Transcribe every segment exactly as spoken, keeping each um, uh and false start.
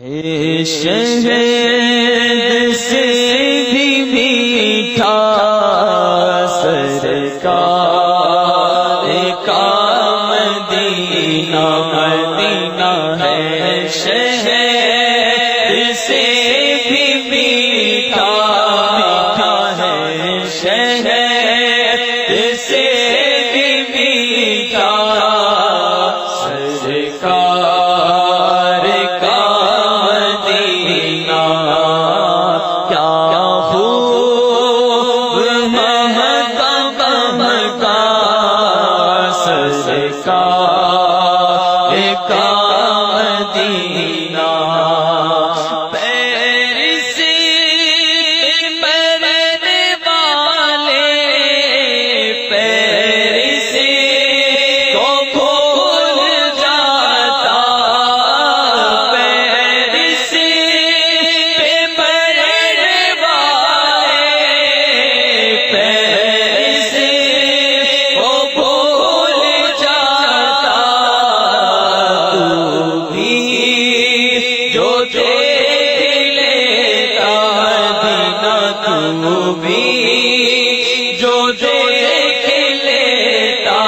شہد سے بھی میٹھا سرکار کا مدینہ مدینہ ہے، شہد سے بھی میٹھا میٹھا ہے، شہد سے بھی میٹھا سرکار کا مدینہ، کیا خوب مہکا مہکا سرکار کا مدینہ، پیرسی مرنے والے پیرسی کو بھول جاتا، پیرسی مرنے والے پیرسی کو بھول جاتا، تو بھی جو دیکھ لیتا مدینہ، تو بھی جو دیکھ لیتا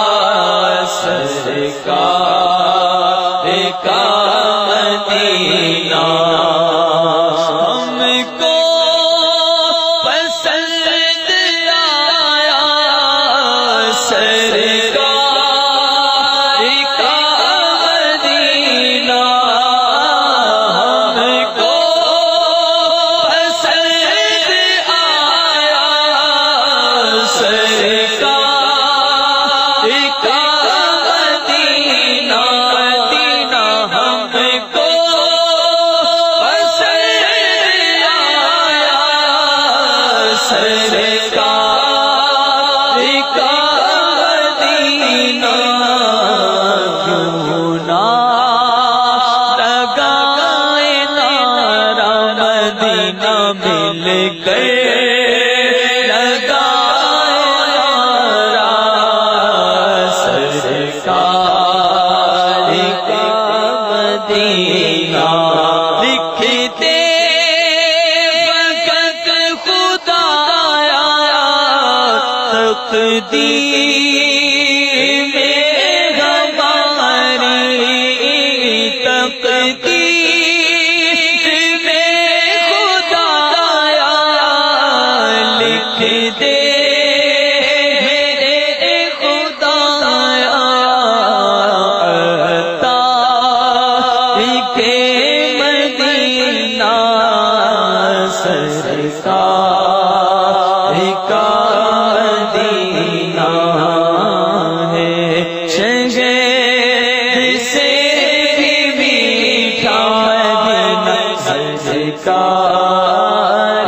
سرکار کا مدینہ، ہم کو پسند آیا سرکار کا مدینہ، ہم کو پسند آیا سرکار کا مدینہ، مدینہ ہم کو پسند آیا سرکار کا مدینہ، کیوں نہ لگائے نعرہ مدینہ مل کر لگائے نعرہ سرکار کا مدینہ، لکھتے وقت خدایا تقدیر میں ہماری، تقدیر میں خدایا لکھ دے میرے خدایا، عطا کے مدینہ سرکار کا مدینہ ہے، شہد سے بھی میٹھا مدینہ سرکار